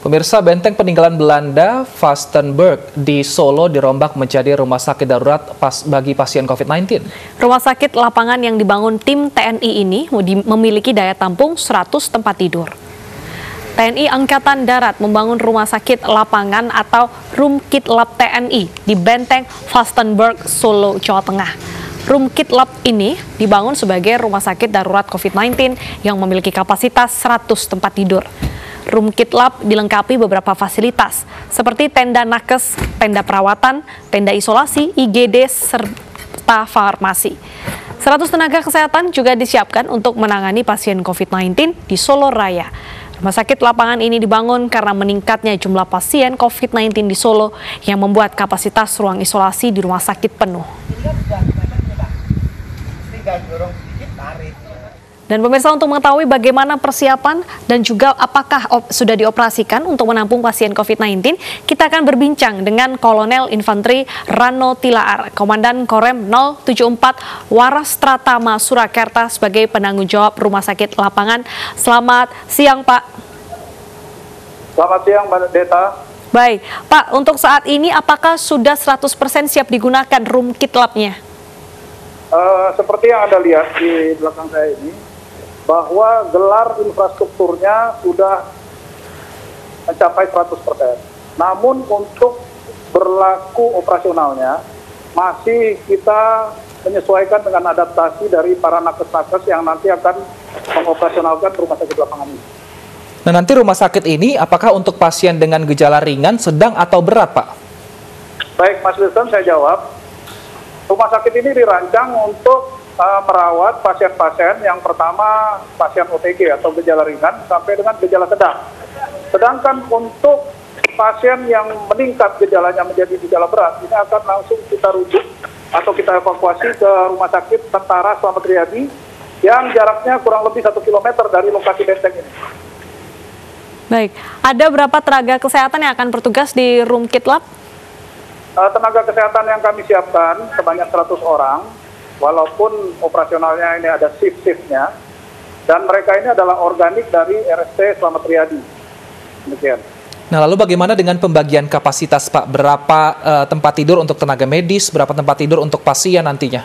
Pemirsa, benteng peninggalan Belanda Vastenburg di Solo dirombak menjadi rumah sakit darurat bagi pasien COVID-19. Rumah sakit lapangan yang dibangun tim TNI ini memiliki daya tampung 100 tempat tidur. TNI Angkatan Darat membangun rumah sakit lapangan atau Rumkitlab TNI di Benteng Vastenburg, Solo, Jawa Tengah. Rumkitlab ini dibangun sebagai rumah sakit darurat COVID-19 yang memiliki kapasitas 100 tempat tidur. Rumkitlab dilengkapi beberapa fasilitas seperti tenda nakes, tenda perawatan, tenda isolasi, IGD, serta farmasi. 100 tenaga kesehatan juga disiapkan untuk menangani pasien COVID-19 di Solo Raya. Rumah sakit lapangan ini dibangun karena meningkatnya jumlah pasien COVID-19 di Solo yang membuat kapasitas ruang isolasi di rumah sakit penuh. Dan pemirsa, untuk mengetahui bagaimana persiapan dan juga apakah sudah dioperasikan untuk menampung pasien COVID-19, kita akan berbincang dengan Kolonel Infanteri Rano Tilaar, Komandan Korem 074 Waras Tratama Surakarta sebagai penanggung jawab rumah sakit lapangan. Selamat siang, Pak. Selamat siang, Mbak Deta. Baik, Pak, untuk saat ini apakah sudah 100% siap digunakan Rumkitlabnya? Seperti yang Anda lihat di belakang saya ini, bahwa gelar infrastrukturnya sudah mencapai 100%. Namun untuk berlaku operasionalnya, masih kita menyesuaikan dengan adaptasi dari para nakes-nakes yang nanti akan mengoperasionalkan rumah sakit lapangan ini. Nah, nanti rumah sakit ini apakah untuk pasien dengan gejala ringan, sedang, atau berat, Pak? Baik, Mas Wilson, saya jawab. Rumah sakit ini dirancang untuk merawat pasien-pasien yang pertama pasien OTG atau gejala ringan sampai dengan gejala sedang. Sedangkan untuk pasien yang meningkat gejalanya menjadi gejala berat, ini akan langsung kita rujuk atau kita evakuasi ke Rumah Sakit Tentara Slamet Riyadi yang jaraknya kurang lebih 1 km dari lokasi benteng ini. Baik, ada berapa tenaga kesehatan yang akan bertugas di Rumkitlab? Tenaga kesehatan yang kami siapkan sebanyak 100 orang, walaupun operasionalnya ini ada shift-shiftnya, dan mereka ini adalah organik dari RST Slamet Riyadi. Demikian. Nah, lalu bagaimana dengan pembagian kapasitas, Pak? Berapa tempat tidur untuk tenaga medis, berapa tempat tidur untuk pasien nantinya?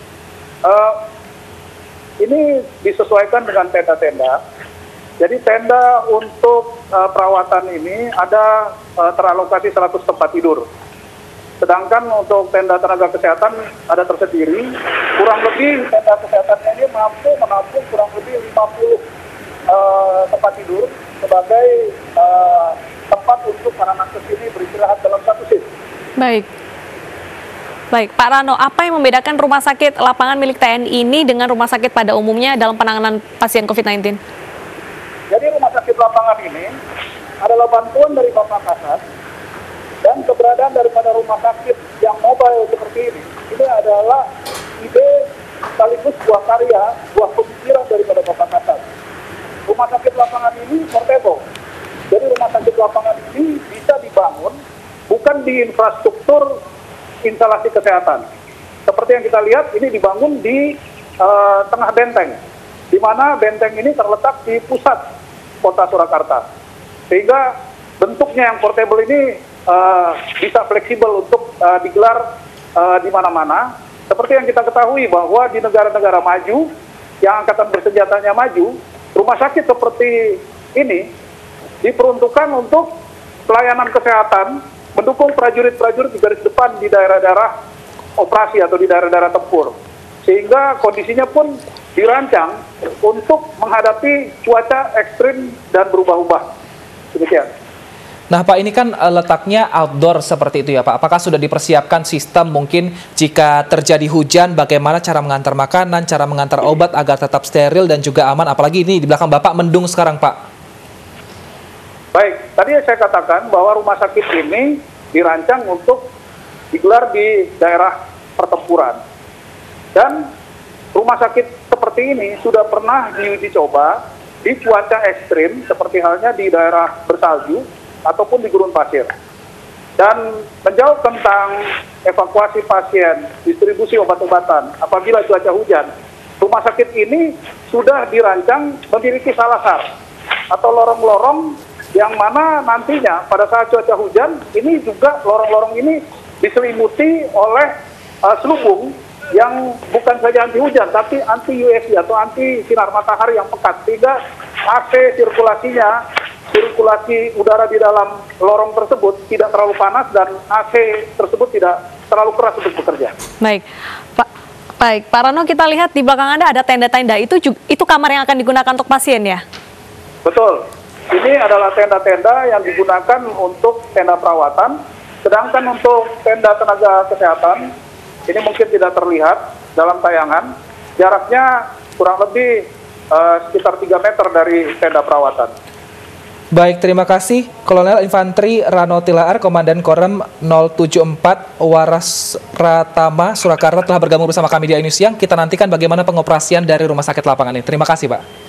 Ini disesuaikan dengan tenda-tenda. Jadi tenda untuk perawatan ini ada teralokasi 100 tempat tidur. Sedangkan untuk tenda tenaga kesehatan ada tersendiri, kurang lebih tenda kesehatannya ini mampu menampung kurang lebih 50 tempat tidur sebagai tempat untuk para nakes ini beristirahat dalam satu shift. Baik. Baik, Pak Rano, apa yang membedakan rumah sakit lapangan milik TNI ini dengan rumah sakit pada umumnya dalam penanganan pasien COVID-19? Jadi rumah sakit lapangan ini adalah bantuan dari Bapak Kasat, dan keberadaan daripada rumah sakit yang mobile seperti ini adalah ide sekaligus buah karya, buah pemikiran daripada Bapak Kasat. Rumah sakit lapangan ini portable. Jadi rumah sakit lapangan ini bisa dibangun bukan di infrastruktur instalasi kesehatan. Seperti yang kita lihat, ini dibangun di tengah benteng, di mana benteng ini terletak di pusat kota Surakarta. Sehingga bentuknya yang portable ini bisa fleksibel untuk digelar di mana-mana. Seperti yang kita ketahui bahwa di negara-negara maju yang angkatan bersenjatanya maju, rumah sakit seperti ini diperuntukkan untuk pelayanan kesehatan, mendukung prajurit-prajurit di garis depan di daerah-daerah operasi atau di daerah-daerah tempur. Sehingga kondisinya pun dirancang untuk menghadapi cuaca ekstrim dan berubah-ubah. Demikian. Nah, Pak, ini kan letaknya outdoor seperti itu ya, Pak. Apakah sudah dipersiapkan sistem mungkin jika terjadi hujan, bagaimana cara mengantar makanan, cara mengantar obat agar tetap steril dan juga aman? Apalagi ini di belakang Bapak mendung sekarang, Pak. Baik, tadi saya katakan bahwa rumah sakit ini dirancang untuk digelar di daerah pertempuran. Dan rumah sakit seperti ini sudah pernah diuji coba di cuaca ekstrim, seperti halnya di daerah bersalju, ataupun di gurun pasir. Dan menjawab tentang evakuasi pasien, distribusi obat-obatan apabila cuaca hujan, rumah sakit ini sudah dirancang memiliki salasar atau lorong-lorong yang mana nantinya pada saat cuaca hujan ini juga lorong-lorong ini diselimuti oleh selubung yang bukan saja anti hujan tapi anti UV atau anti sinar matahari yang pekat, sehingga AC sirkulasi udara di dalam lorong tersebut tidak terlalu panas dan AC tersebut tidak terlalu keras untuk bekerja. Baik, Pak Rano, kita lihat di belakang Anda ada tenda-tenda, itu kamar yang akan digunakan untuk pasien ya? Betul. Ini adalah tenda-tenda yang digunakan untuk tenda perawatan, sedangkan untuk tenda tenaga kesehatan, ini mungkin tidak terlihat dalam tayangan, jaraknya kurang lebih sekitar 3 meter dari tenda perawatan. Baik, terima kasih Kolonel Infanteri Rano Tilaar, Komandan Korem 074 Waras Pratama, Surakarta telah bergabung bersama kami di News Siang. Kita nantikan bagaimana pengoperasian dari rumah sakit lapangan ini. Terima kasih, Pak.